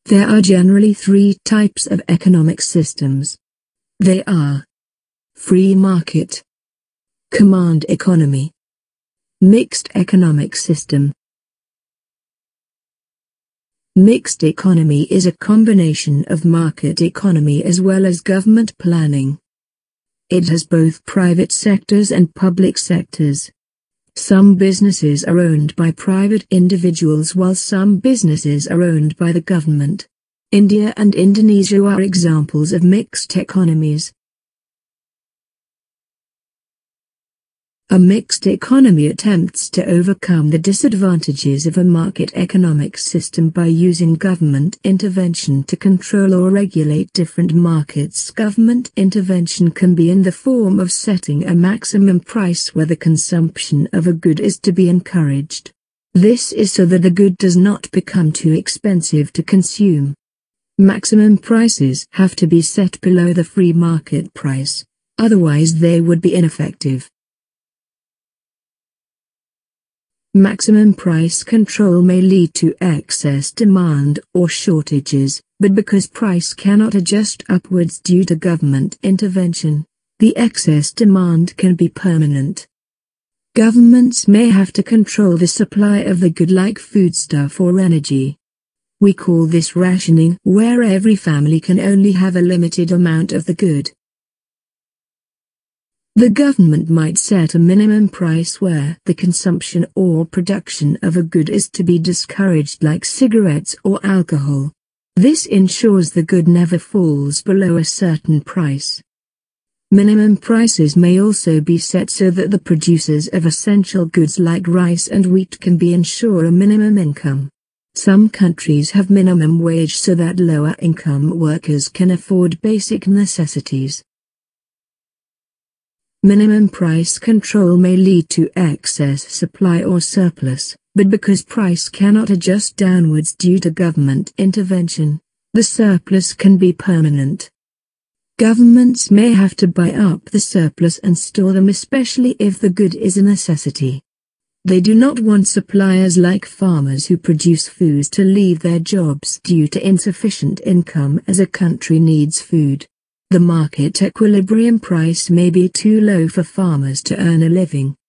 There are generally three types of economic systems. They are free market, command economy, mixed economic system. Mixed economy is a combination of market economy as well as government planning. It has both private sectors and public sectors. Some businesses are owned by private individuals while some businesses are owned by the government. India and Indonesia are examples of mixed economies. A mixed economy attempts to overcome the disadvantages of a market economic system by using government intervention to control or regulate different markets. Government intervention can be in the form of setting a maximum price where the consumption of a good is to be encouraged. This is so that the good does not become too expensive to consume. Maximum prices have to be set below the free market price, otherwise they would be ineffective. Maximum price control may lead to excess demand or shortages, but because price cannot adjust upwards due to government intervention, the excess demand can be permanent. Governments may have to control the supply of the good like foodstuff or energy. We call this rationing, where every family can only have a limited amount of the good. The government might set a minimum price where the consumption or production of a good is to be discouraged, like cigarettes or alcohol. This ensures the good never falls below a certain price. Minimum prices may also be set so that the producers of essential goods like rice and wheat can be ensure a minimum income. Some countries have minimum wage so that lower income workers can afford basic necessities. Minimum price control may lead to excess supply or surplus, but because price cannot adjust downwards due to government intervention, the surplus can be permanent. Governments may have to buy up the surplus and store them, especially if the good is a necessity. They do not want suppliers like farmers who produce food to leave their jobs due to insufficient income as a country needs food. The market equilibrium price may be too low for farmers to earn a living.